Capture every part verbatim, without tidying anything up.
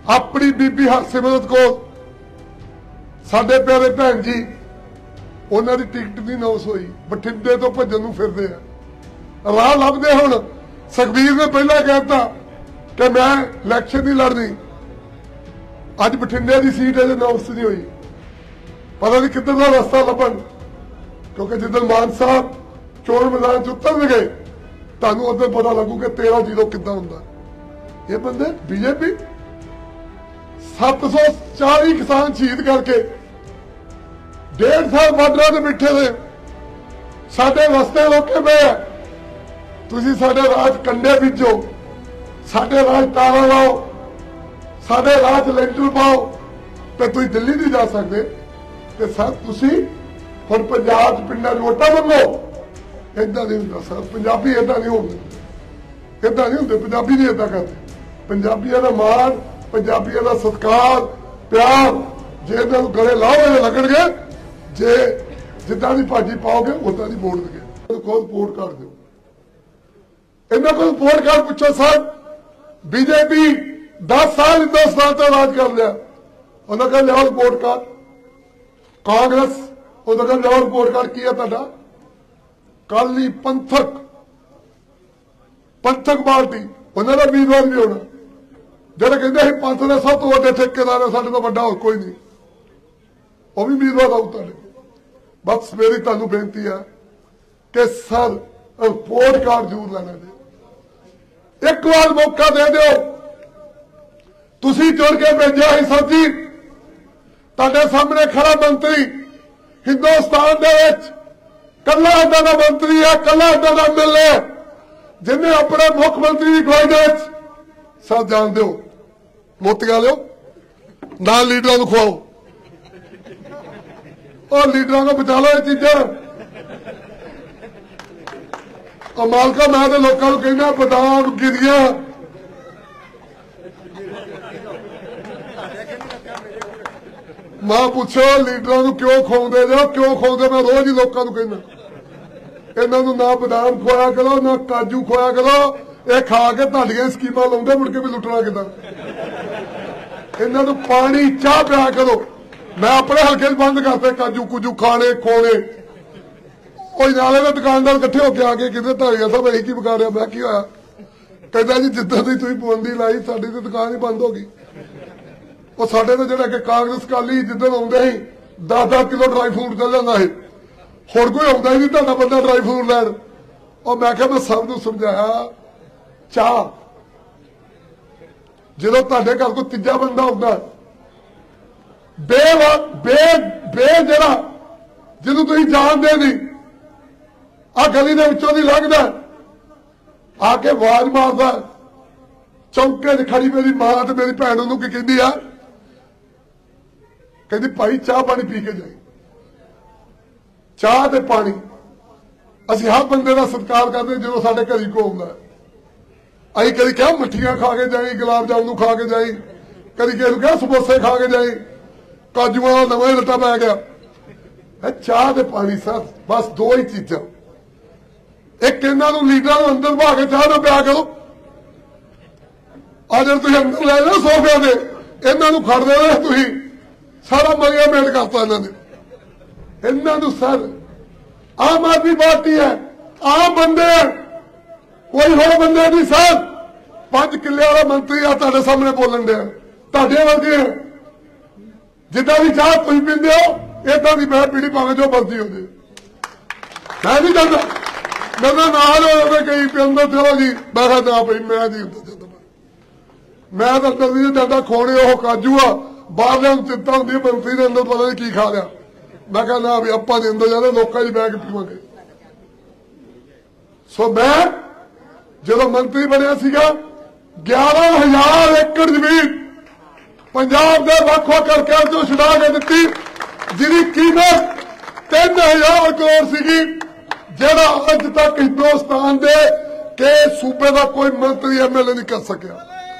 अपनी बीबी हरसिमरत कौर साडे प्यारे भैन जी उन्होंने टिकट नहीं अनाउंस हुई, बठिंडे तो भजन नूं फिरदे आ, राह लभदे। हुण सुखबीर ने पहला कहता कि मैं इलैक्शन नहीं लड़नी, अज बठिंडे की सीट अजे अनाउंस नहीं हुई, पता नहीं किधर का रास्ता लभन, क्योंकि जिदन मान साहब चोण मैदान च उतर गए तुहानूं उदन पता लगू कि तेरह जीरो किद्दां हुंदा। ये बंदे बीजेपी सत्त सौ चाली किसान शहीद करके डेढ़ साल बार्डर से बैठे थे, साडे रस्ते रोके पे है, तुसीं साडे राज कंडे बीजो, साडे राज तारा लाओ, साडे राज लेंटर पाओ, तो तुसीं दिल्ली नहीं जा सकते। ते सर तुसीं हुण पंजाब च पिंडां च वोटां मंगो, इदां नहीं हुंदा सर। पंजाबी इदां नहीं होंदे, इदां नहीं हुंदे, पंजाबी नहीं इदां करदे। पंजाबियां दा मान, पंजाबियां दा सत्कार प्यार जे इन्हां नूं गले लाओगे लगणगे, जे जिद्दां दी भाजी पाओगे उदां दी बोलणगे। खुद रिपोर्ट कर दो, इन्हां कोल रिपोर्ट कर पुछो सर बीजेपी दस साल हिंदुस्तान ते राज कर लिया, उन्हां कहा लियाओ रिपोर्ट कर। कांग्रेस उन्हां कहा लियाओ रिपोर्ट कर की है तुहाडा। कल ही पंथक पंथक पार्टी उन्होंने उम्मीदवार भी होना, जेडे कहते पंथ के सब तो वड्डे ठेकेदार है, साडे तो वड्डा होर कोई नहीं, वह भी उम्मीदवार आऊ तुहाडे। बस मेरी तुहानूं बेनती है कि सर रिपोर्ट कार्ड जरूर लेना दे, एक बार मौका दे दो। तुसीं चुन के भेजा है सर जी, तुहाडे सामने खड़ा मंत्री हिंदुस्तान दे विच कला इदां दा मंत्री है, कला इदां दा एम एल ए जिन्हें अपने मुख्यमंत्री की अगवाई दे सर जान दो मोतियां लियो ना लीडर को खुआओ, और लीडर को बचा लो ये चीजा। और मालका मैं तो लोगों को कहना बदाम गिरिया मां पूछो लीडर को क्यों खाते जो, क्यों खाते, मैं रोज ही लोगों को कहना इन्हों ना बदाम खुआया करो ना काजू खुआया करो, ये खा के तुहाडियां स्कीमां लाउंदे मुड़ के भी लुटना किदां। इन्हों पानी चाह पिया करो। मैं अपने हल्के बंद करते काजू कुजू खाने खोने, नाले में दुकानदार इकट्ठे होकर आ गए कहते धारीवाल साहब यही की बिगाड़िया। मैं की होया, कहता जी जिद्दां दी तुसीं पाबंदी लाई साडी ते दुकान ही बंद हो गई। और साडे तो जिहड़ा कि कांग्रेस काली जिद्दन आउंदे ही दस दस किलो ड्राई फ्रूट चल जांदा है, हुण कोई आउंदा ही नहीं तुहाडा बंदा ड्राई फ्रूट लैण। और मैं क्या मैं सब नूं समझाया चाह जो तुहाडे घर कोई तीजा बंदा आउंदा बे बे बे जरा जिन्हों तुसीं जानदे नहीं, आ गली दे विचों दी लंघदा आके आवाज मारदा, चौंके च खड़ी मेरी मां ते मेरी भैन उहनूं की कहंदी आ, कहंदी भाई चाह पानी पी के जाई। चाह ते पानी असीं हर बंदे का सत्कार करते जो साडे घरी को आउंदा। असीं कदी क्या मठियां खा के जाई, गुलाब जामुन खा के जाई, कदी किसी नूं क्या समोसे खा के जाई, काजूआं दा नवां ही लट्टा पै गया। चाह ते पानी सर बस दो ही चीजां। एक इन्हां नूं लीडरां नूं अंदर बहा के चाह ना पिया करो, अज तुसीं अंदर लै जाओ सोफिया दे, इन्हां नूं खड़दे रहे तुसीं सारा मरिया मेट करता इन्हां ने। इन्हां नूं सर आम आदमी पार्टी है, आम बंदे हैं, कोई होर बंदे नहीं सर। पांच किले वाला मंत्री आ तुहाडे सामने बोलन दिया, तुहाडे वर्गे हैं, जिद्दां दी चाह तुसीं पींदे हो इदां दी मैं पीड़ी भावें जो मर्जी हो जाए। मैं नहीं चाहता मेरे नाल हो कई पिंड चलो जी, मैं कहा ना भाई मैं नहीं होंदा, मैं तो अंदर नहीं जाता। खोने वो काजू आ बाहर चिंता होंगी मंत्री ने अंदर पता नहीं की खा लिया। मैं कहा ना भी आपां नहीं अंदर जाना, लोगों की बह के पीवांगे। सो मैं जो मंत्री बनया सीगा ग्यारह हजार एकड़ जमीन पंजाब के वख-वख करके जो छुड़ा के दिती, जिहदी कीमत तीन हजार करोड़ सीगी, जिहड़ा अज तक हिंदुस्तान दे के सूबे का कोई मंत्री एम एल ए नहीं कर सकिया।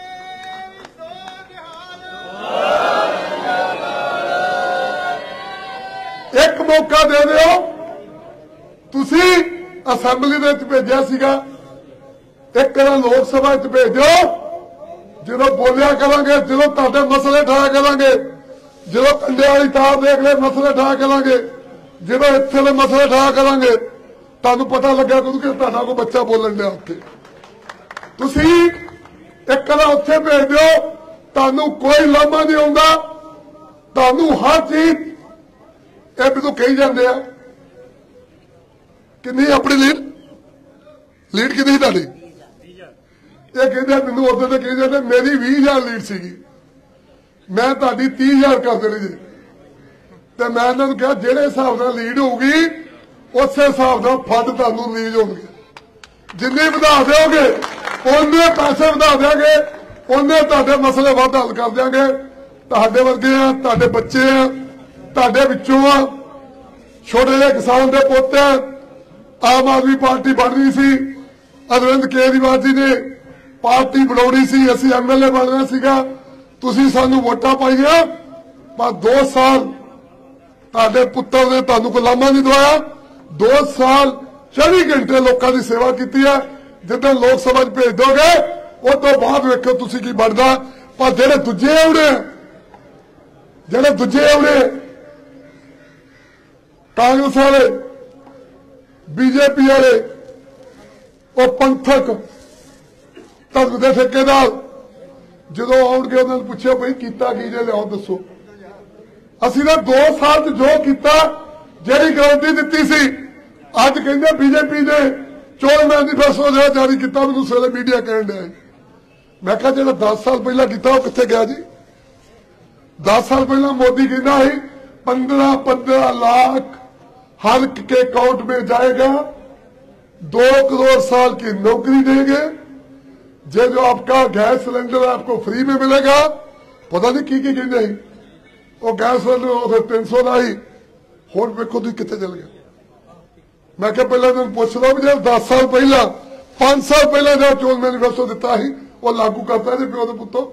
एक मौका दे दो, तुसी असैंबली दे विच भेजिया सीगा, एक लोक सभा च भेजो, ਜਦੋਂ ਬੋਲਿਆ ਕਰਾਂਗੇ, ਜਦੋਂ ਤੁਹਾਡੇ ਮਸਲੇ ਠਾਇਆ ਕਰਾਂਗੇ, ਜਦੋਂ ਕੰਡੇ ਵਾਲੀ ਤਾਰ ਦੇਖ ਲੈ ਮਸਲੇ ਠਾਇਆ ਕਰਾਂਗੇ, ਜਦੋਂ ਇੱਥੇ ਦੇ ਮਸਲੇ ਠਾਇਆ ਕਰਾਂਗੇ, ਤੁਹਾਨੂੰ ਪਤਾ ਲੱਗਿਆ ਕਿ ਤੁਹਾਡਾ ਕੋਈ ਬੱਚਾ ਬੋਲਣ ਡਿਆ ਉੱਥੇ। ਤੁਸੀਂ ਇੱਕ ਨਾ ਉੱਥੇ ਭੇਜ ਦਿਓ, ਤੁਹਾਨੂੰ ਕੋਈ ਲਾਮਾ ਨਹੀਂ ਆਉਂਦਾ, ਤੁਹਾਨੂੰ ਹਰ ਚੀਜ਼ ਇਹ ਵੀ ਤੋਂ ਕਹੀ ਜਾਂਦੇ ਆ। ਕਿੰਨੀ ਆਪਣੀ ਲੀਡ ਲੀਡ ਕਿੰਨੀ ਤੁਹਾਡੀ? ਇਹ ਕਹਿੰਦੇ ਮੈਨੂੰ ਉਦੋਂ ਤੇ ਕਹੀ ਜਾਂਦੇ ਮੇਰੀ ਵੀਹ ਹਜ਼ਾਰ ਲੀਡ ਸੀਗੀ, ਮੈਂ ਤੁਹਾਡੀ ਤੀਹ ਹਜ਼ਾਰ ਕਰ ਦੇਣੀ ਜੀ। ਤੇ ਮੈਂ ਇਹਨਾਂ ਨੂੰ ਕਿਹਾ ਜਿਹੜੇ ਹਿਸਾਬ ਨਾਲ ਲੀਡ ਹੋਊਗੀ ਉਸੇ ਹਿਸਾਬ ਨਾਲ ਫੰਡ ਤੁਹਾਨੂੰ ਰਿਲੀਜ਼ ਹੋਣਗੇ। ਜਿੰਨੇ ਵਧਾ ਦਿਓਗੇ ਉਹਨੇ ਪੈਸੇ ਵਧਾ ਦਿਆਂਗੇ, ਉਹਨੇ ਤੁਹਾਡੇ ਮਸਲੇ ਵੱਧ ਹੱਲ ਕਰ ਦਿਆਂਗੇ। ਤੁਹਾਡੇ ਵਰਗੇ ਆ, ਤੁਹਾਡੇ ਬੱਚੇ ਆ, ਤੁਹਾਡੇ ਵਿੱਚੋਂ ਆ, ਛੋਟੇ ਜਿਹੇ ਕਿਸਾਨ ਦੇ ਪੁੱਤ ਆ। ਆਮ ਆਦਮੀ ਪਾਰਟੀ ਬਣਨੀ ਸੀ, ਅਰਵਿੰਦ ਕੇਜਰੀਵਾਲ ਜੀ ਨੇ ਪਾਰਟੀ ਬਣਾਉਣੀ ਸੀ, ਅਸੀਂ ਐਮਐਲਏ ਬਣਨਾ ਸੀਗਾ, ਤੁਸੀਂ ਸਾਨੂੰ ਵੋਟਾਂ ਪਾਈਆਂ, ਪਰ ਦੋ ਸਾਲ ਤੁਹਾਡੇ ਪੁੱਤਰ ਨੇ ਤੁਹਾਨੂੰ ਕੋਈ ਲਾਮਾ ਨਹੀਂ ਦਵਾਇਆ। ਦੋ ਸਾਲ ਚੌਵੀ ਘੰਟੇ ਲੋਕਾਂ ਦੀ ਸੇਵਾ ਕੀਤੀ ਹੈ। ਜਿੱਦਾਂ ਲੋਕ ਸਭਾ ਚ ਭੇਜ ਦੋਗੇ ਉਹ ਤੋਂ ਬਾਅਦ ਵੇਖੋ ਤੁਸੀਂ ਕੀ ਬਣਦਾ। ਪਰ ਜਿਹੜੇ ਦੂਜੇ ਆਉਣੇ ਜਿਹੜੇ ਦੂਜੇ ਆਉਣੇ ਕਾਂਗਰਸ ਵਾਲੇ, ਬੀਜੇਪੀ ਵਾਲੇ, ਉਹ ਪੰਥਕ ਧਰਮ ਦੇ ਠੇਕੇਦਾਰ ਜਦੋਂ ਆਉਣਗੇ ਉਹਨਾਂ ਨੂੰ ਪੁੱਛਿਓ ਬਈ ਕੀਤਾ ਕੀ ਜੇ, ਲਿਆਓ ਦੱਸੋ। ਅਸੀਂ ਤਾਂ ਦੋ ਸਾਲ ਚ ਜੋ ਕੀਤਾ, ਜਿਹੜੀ ਗਾਰੰਟੀ ਦਿੱਤੀ ਸੀ, ਅੱਜ ਕਹਿੰਦੇ ਬੀਜੇਪੀ ਨੇ ਚੋਣ ਮੈਨੀਫੈਸਟੋ ਜਿਹੜਾ ਜਾਰੀ ਕੀਤਾ, ਮੈਨੂੰ ਸਵੇਰੇ ਮੀਡੀਆ ਕਹਿਣ ਡਿਆ। ਮੈਂ ਕਿਹਾ ਜਿਹੜਾ ਦਸ ਸਾਲ ਪਹਿਲਾਂ ਕੀਤਾ ਉਹ ਕਿੱਥੇ ਗਿਆ ਜੀ? दस साल पहला मोदी कहना है पंद्रह पंद्रह लाख हर के अकाउंट में जाएगा, दो करोड़ साल की नौकरी देंगे, जो जो आपका गैस सिलेंडर आपको फ्री में मिलेगा। पता नहीं की की कहना है वो गैस सिलेंडर तीन सौ का ही होर वेखो तुम कितने चल गया। मैं क्या पहले तुम पूछ लो भी जो दस साल पहला पांच साल पहले जो चोन मैनीफेस्टो दिता है वो लागू करता है प्यो के पुत्तों।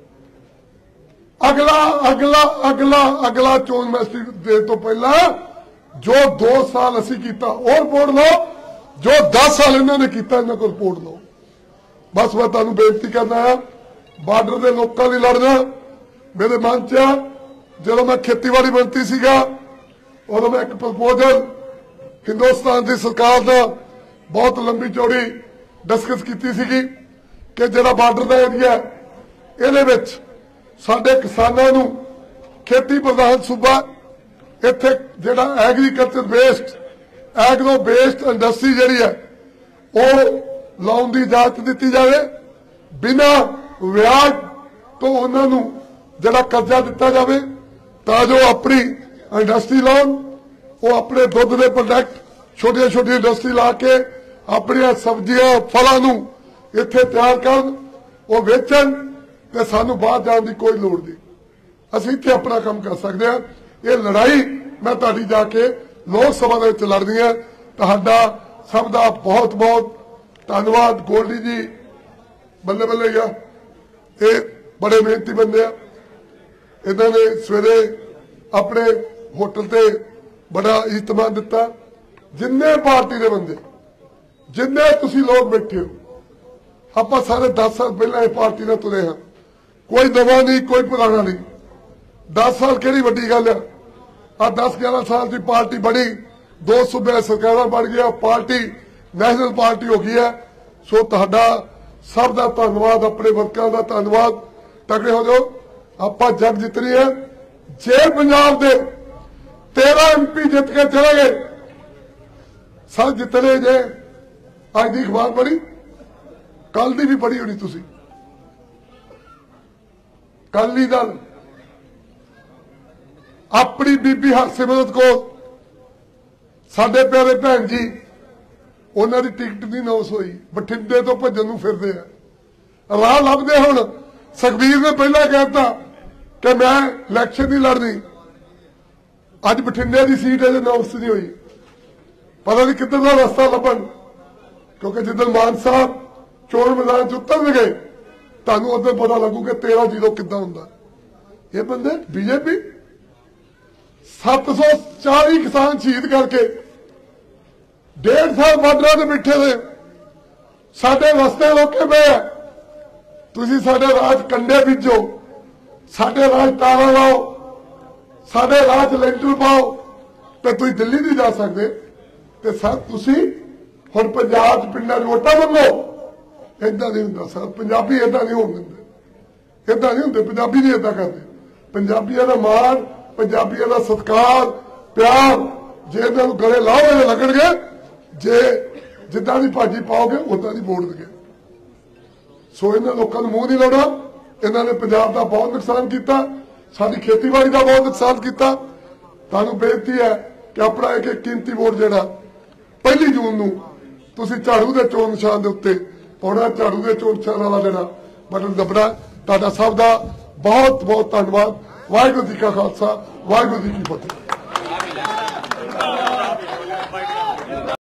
अगला अगला अगला अगला चोन मैनीफेस्टो तो पहला जो दो साल असी किया और रिपोर्ट लो, जो दस साल इन्होंने किया इन्होंने को रिपोर्ट लो। बस मैं तुहानू बेनती करना है, बार्डर के लोगों की लड़ना मेरे मन च आ। जो मैं खेतीबाड़ी मंत्री सीगा उदों मैं एक प्रपोजल हिंदुस्तान की सरकार का बहुत लंबी चौड़ी डिस्कस की सी कि जो बार्डर का एरिया ये साडे किसानों नूं खेती प्रधान सूबा इत्थे जिहड़ा agriculture based agro based industry जिहड़ी है वो लाउण दी इजाजत दी जाए, बिना व्याज तो उन्होंने जिहड़ा कर्जा दिता जाए तां जो अपनी इंडस्ट्री लाउण, वो अपने दुध के प्रोडक्ट छोटी छोटी इंडस्ट्री ला के अपनी सब्जियां फलों नूं इत्थे तैयार करन, वो वेचण ते सानू बाहर जाने की कोई लोड़ नहीं। असीं इत्थे अपना काम कर सकते हैं। ये लड़ाई मैं तुहाडी जाके लोक सभा दे विच लड़नी है। तुहाडा सब दा बहुत बहुत धन्नवाद। गोल्डी जी बल्ले बल्ले गया, ये बड़े मेहनती बंदे आ। इन्होंने सवेरे अपने होटल ते बड़ा इज्तमा दिता। जिन्ने पार्टी के बंदे जिन्ने तुसी लोग बैठे हो, आप सारे दस साल पहले पार्टी ने तुरे हाँ, कोई नवा नहीं कोई पुराना नहीं। दस साल केड़ी वड्डी गल है, आ दस ग्यारह साल की पार्टी बनी, दो सूबे सरकार बन गया, पार्टी नेशनल पार्टी हो गई है। सो तुहाडा सब का धन्नवाद, अपने वर्करां का धन्नवाद। तगड़े हो जाओ, आप जग जितनी है। जे पंजाब दे तेरह एम पी जित के चले गए, सब जितने जे अज की अखबार पढ़ी, कल की भी पढ़ी होनी तुसी, कल ही दल अपनी बीबी हरसिमरत को साडे प्यारे भैन जी उन्होंने टिकट नहीं नौस हुई, बठिंडे तो भजन नूं फिरदे आ, राह लभदे। हुण सुखबीर ने पहला कहता कि मैं इलैक्शन नहीं लड़नी, अज बठिंडे की सीट अजे नौस नहीं हुई, पता नहीं किधर का रास्ता लभन। क्योंकि जिदन मान साहब चोण मैदान च उतर गए, तुहानू उधर पता लगू कि तेरह जीरो किदा हुंदा। ये बंदे बीजेपी सत्त सौ चाली किसान शहीद करके डेढ़ साल बार्डर से बैठे थे, साडे रस्ते रोके पे है। ਤੁਸੀਂ ਸਾਡੇ ਰਾਜ ਕੰਡੇ ਬੀਜੋ, ਸਾਡੇ ਰਾਜ ਤਾਰਾਂ ਲਾਓ, ਸਾਡੇ ਰਾਜ ਲੈਂਟਰ ਪਾਓ, ਤੇ ਤੁਸੀਂ ਦਿੱਲੀ ਨਹੀਂ ਜਾ ਸਕਦੇ। ਤੇ ਸਰ ਤੁਸੀਂ ਹੁਣ ਪੰਜਾਬ ਚ ਪਿੰਡਾਂ ਚ ਵੋਟਾਂ ਮੰਗੋ, ਏਦਾਂ ਨਹੀਂ ਹੁੰਦਾ ਸਰ। ਪੰਜਾਬੀ ਏਦਾਂ ਨਹੀਂ ਹੋਣ ਦਿੰਦੇ, ਏਦਾਂ ਨਹੀਂ ਹੁੰਦੇ। ਪੰਜਾਬੀ ਨਹੀਂ ਏਦਾਂ ਕਰਦੇ। ਪੰਜਾਬੀਆਂ ਦਾ ਮਾਣ, ਪੰਜਾਬੀਆਂ ਦਾ ਸਤਿਕਾਰ, ਪਿਆਰ, ਜੇ ਇਹਨਾਂ ਨੂੰ ਗਲੇ ਲਾਓਗੇ ਲੱਗਣਗੇ, ਜੇ ਜਿੱਦਾਂ ਦੀ ਭਾਜੀ ਪਾਓਗੇ ਉਦਾਂ ਦੀ ਬੋਲਣਗੇ। ਸੋ ਇਹਨਾਂ ਲੋਕਾਂ ਨੂੰ ਮੂੰਹ ਨਹੀਂ ਲਾਉਣਾ। ਇਹਨਾਂ ਨੇ ਪੰਜਾਬ ਦਾ ਬਹੁਤ ਨੁਕਸਾਨ ਕੀਤਾ, ਸਾਡੀ ਖੇਤੀਬਾੜੀ ਦਾ ਬਹੁਤ ਨੁਕਸਾਨ ਕੀਤਾ। ਤੁਹਾਨੂੰ ਬੇਨਤੀ ਹੈ ਕਿ ਆਪਣਾ ਇੱਕ ਇੱਕ ਕੀਮਤੀ ਵੋਟ ਜਿਹੜਾ ਪਹਿਲੀ ਜੂਨ ਨੂੰ ਤੁਸੀਂ ਝਾੜੂ ਦੇ ਚੋਣ ਨਿਸ਼ਾਨ ਦੇ ਉੱਤੇ ਪਾਉਣਾ। ਝਾੜੂ ਦੇ ਚੋਣ ਨਿਸ਼ਾਨ ਵਾਲਾ ਜਿਹੜਾ ਬਟਨ ਦਬਣਾ। ਤੁਹਾਡਾ ਸਭ ਦਾ ਬਹੁਤ ਬਹੁਤ ਧੰਨਵਾਦ। ਵਾਹਿਗੁਰੂ ਜੀ ਕਾ ਖਾਲਸਾ, ਵਾਹਿਗੁਰੂ ਜੀ ਕੀ ਫਤਿਹ।